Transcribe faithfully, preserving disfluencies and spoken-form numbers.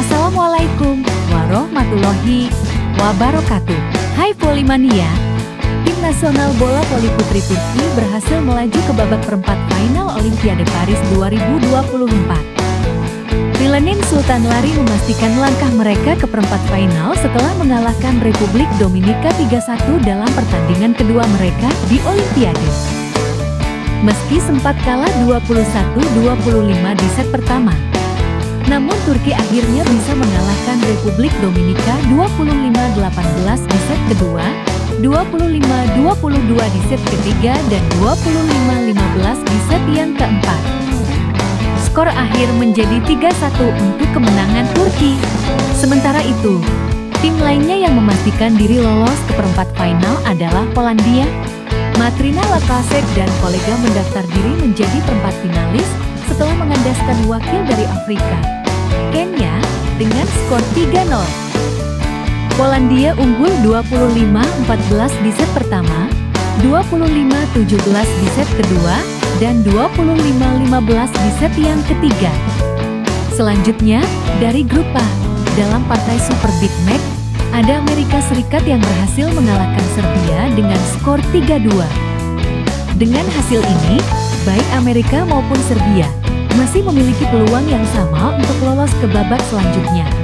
Assalamualaikum warahmatullahi wabarakatuh. Hai Volley-mania, tim nasional bola voli putri Turki berhasil melaju ke babak perempat final Olimpiade Paris dua ribu dua puluh empat. Rilenin Sultan Lari memastikan langkah mereka ke perempat final setelah mengalahkan Republik Dominika tiga satu dalam pertandingan kedua mereka di Olimpiade. Meski sempat kalah dua puluh satu dua puluh lima di set pertama, namun Turki akhirnya bisa mengalahkan Republik Dominika dua puluh lima delapan belas di set kedua, dua puluh lima dua puluh dua di set ketiga, dan dua puluh lima lima belas di set yang keempat. Skor akhir menjadi tiga satu untuk kemenangan Turki. Sementara itu, tim lainnya yang memastikan diri lolos ke perempat final adalah Polandia. Matrina Lakasek dan kolega mendaftar diri menjadi perempat finalis setelah mengandaskan wakil dari Afrika, Kenya, dengan skor tiga nol. Polandia unggul dua puluh lima empat belas di set pertama, dua puluh lima tujuh belas di set kedua, dan dua puluh lima lima belas di set yang ketiga. Selanjutnya, dari grup A, dalam partai Super Big Match, ada Amerika Serikat yang berhasil mengalahkan Serbia dengan skor tiga dua. Dengan hasil ini, baik Amerika maupun Serbia masih memiliki peluang yang sama untuk lolos ke babak selanjutnya.